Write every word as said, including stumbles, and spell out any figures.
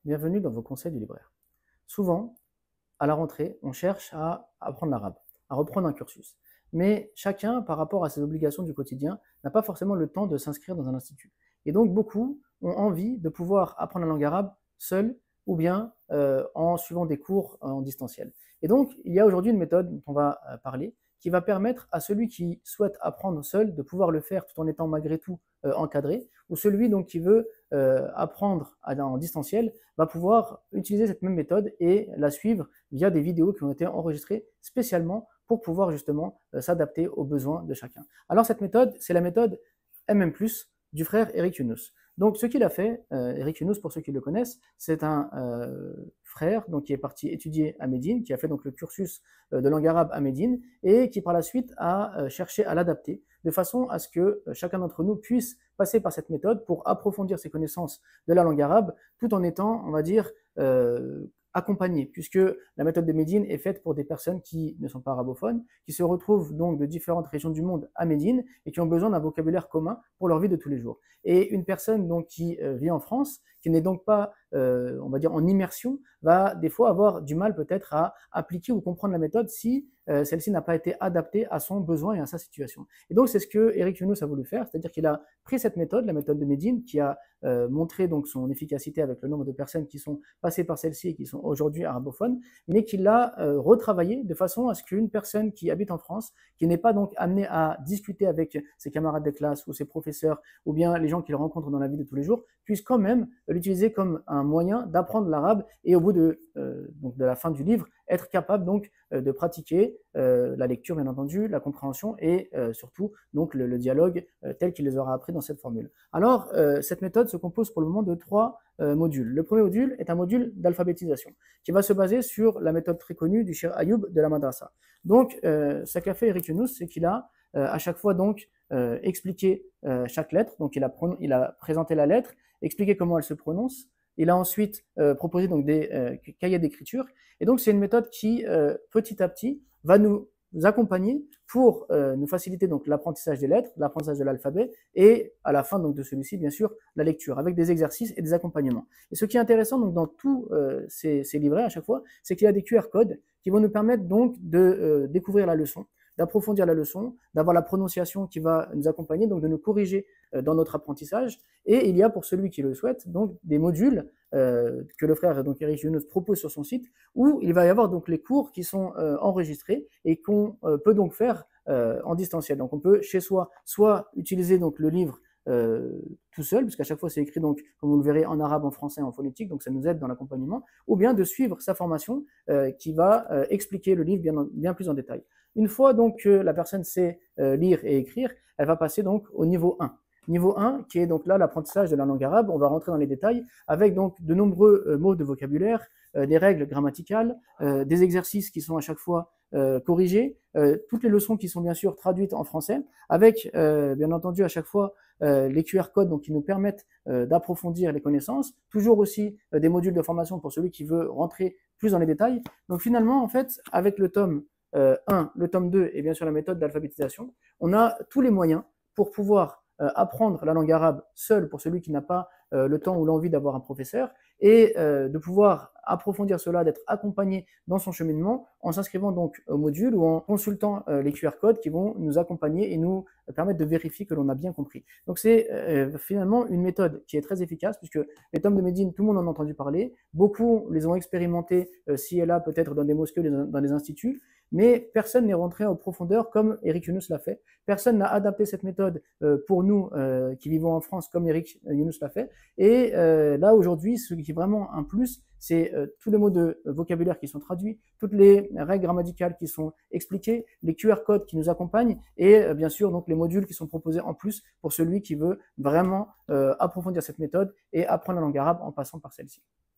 bienvenue dans vos conseils du libraire. Souvent, à la rentrée, on cherche à apprendre l'arabe, à reprendre un cursus. Mais chacun, par rapport à ses obligations du quotidien, n'a pas forcément le temps de s'inscrire dans un institut. Et donc, beaucoup ont envie de pouvoir apprendre la langue arabe seul ou bien euh, en suivant des cours en distanciel. Et donc, il y a aujourd'hui une méthode dont on va euh, parler qui va permettre à celui qui souhaite apprendre seul de pouvoir le faire tout en étant malgré tout euh, encadré, ou celui donc qui veut euh, apprendre à, en distanciel va pouvoir utiliser cette même méthode et la suivre via des vidéos qui ont été enregistrées spécialement pour pouvoir justement euh, s'adapter aux besoins de chacun. Alors cette méthode, c'est la méthode M M plus du frère Eric Younous. Donc ce qu'il a fait, euh, Eric Younous, pour ceux qui le connaissent, c'est un euh, frère donc, qui est parti étudier à Médine, qui a fait donc le cursus euh, de langue arabe à Médine et qui par la suite a euh, cherché à l'adapter de façon à ce que euh, chacun d'entre nous puisse passer par cette méthode pour approfondir ses connaissances de la langue arabe tout en étant, on va dire, euh, accompagné, puisque la méthode de Médine est faite pour des personnes qui ne sont pas arabophones, qui se retrouvent donc de différentes régions du monde à Médine et qui ont besoin d'un vocabulaire commun pour leur vie de tous les jours. Et une personne donc qui euh, vit en France, qui n'est donc pas, euh, on va dire, en immersion, va des fois avoir du mal peut-être à appliquer ou comprendre la méthode si euh, celle-ci n'a pas été adaptée à son besoin et à sa situation. Et donc c'est ce que Eric Younous a voulu faire, c'est-à-dire qu'il a pris cette méthode, la méthode de Médine, qui a euh, montré donc son efficacité avec le nombre de personnes qui sont passées par celle-ci et qui sont aujourd'hui arabophones, mais qu'il l'a euh, retravaillé de façon à ce qu'une personne qui habite en France, qui n'est pas donc amenée à discuter avec ses camarades de classe ou ses professeurs ou bien les gens qu'il rencontre dans la vie de tous les jours, puisse quand même l'utiliser comme un moyen d'apprendre l'arabe et au bout de, euh, donc de la fin du livre, être capable donc euh, de pratiquer euh, la lecture bien entendu, la compréhension et euh, surtout donc le, le dialogue euh, tel qu'il les aura appris dans cette formule. Alors euh, cette méthode se compose pour le moment de trois euh, modules. Le premier module est un module d'alphabétisation qui va se baser sur la méthode très connue du Cheikh Ayoub de la Madrasa. Donc euh, ce qu'a fait Eric Younous, c'est qu'il a euh, à chaque fois donc euh, expliqué euh, chaque lettre, donc il a, il a présenté la lettre, expliqué comment elle se prononce. Il a ensuite euh, proposé donc des euh, cahiers d'écriture. Et donc, c'est une méthode qui, euh, petit à petit, va nous, nous accompagner pour euh, nous faciliter donc l'apprentissage des lettres, l'apprentissage de l'alphabet et à la fin donc de celui-ci, bien sûr, la lecture avec des exercices et des accompagnements. Et ce qui est intéressant donc dans tous euh, ces, ces livrets à chaque fois, c'est qu'il y a des Q R codes qui vont nous permettre donc de euh, découvrir la leçon, d'approfondir la leçon, d'avoir la prononciation qui va nous accompagner, donc de nous corriger euh, dans notre apprentissage. Et il y a pour celui qui le souhaite donc des modules euh, que le frère donc Eric Younous propose sur son site où il va y avoir donc les cours qui sont euh, enregistrés et qu'on euh, peut donc faire euh, en distanciel. Donc on peut chez soi soit utiliser donc le livre Euh, tout seul, puisqu'à chaque fois c'est écrit donc, comme vous le verrez, en arabe, en français, en phonétique, donc ça nous aide dans l'accompagnement, ou bien de suivre sa formation euh, qui va euh, expliquer le livre bien, bien plus en détail. Une fois donc que la personne sait euh, lire et écrire, elle va passer donc au niveau un. Niveau un, qui est donc là l'apprentissage de la langue arabe, on va rentrer dans les détails, avec donc de nombreux euh, mots de vocabulaire, euh, des règles grammaticales, euh, des exercices qui sont à chaque fois euh, corrigés, euh, toutes les leçons qui sont bien sûr traduites en français, avec euh, bien entendu à chaque fois euh, les Q R codes donc, qui nous permettent euh, d'approfondir les connaissances, toujours aussi euh, des modules de formation pour celui qui veut rentrer plus dans les détails. Donc finalement, en fait, avec le tome euh, un, le tome deux et bien sûr la méthode d'alphabétisation, on a tous les moyens pour pouvoir euh, apprendre la langue arabe seul pour celui qui n'a pas euh, le temps ou l'envie d'avoir un professeur et euh, de pouvoir approfondir cela, d'être accompagné dans son cheminement en s'inscrivant donc au module ou en consultant euh, les Q R codes qui vont nous accompagner et nous permettre de vérifier que l'on a bien compris. Donc c'est euh, finalement une méthode qui est très efficace puisque les tomes de Médine, tout le monde en a entendu parler, beaucoup les ont expérimentés euh, ci et là peut-être dans des mosquées, dans des instituts, mais personne n'est rentré en profondeur comme Eric Younous l'a fait. Personne n'a adapté cette méthode euh, pour nous euh, qui vivons en France comme Eric Younous l'a fait. Et euh, là aujourd'hui, ce qui est vraiment un plus, c'est euh, tous les mots de euh, vocabulaire qui sont traduits, toutes les règles grammaticales qui sont expliquées, les Q R codes qui nous accompagnent et euh, bien sûr donc les modules qui sont proposés en plus pour celui qui veut vraiment euh, approfondir cette méthode et apprendre la langue arabe en passant par celle-ci.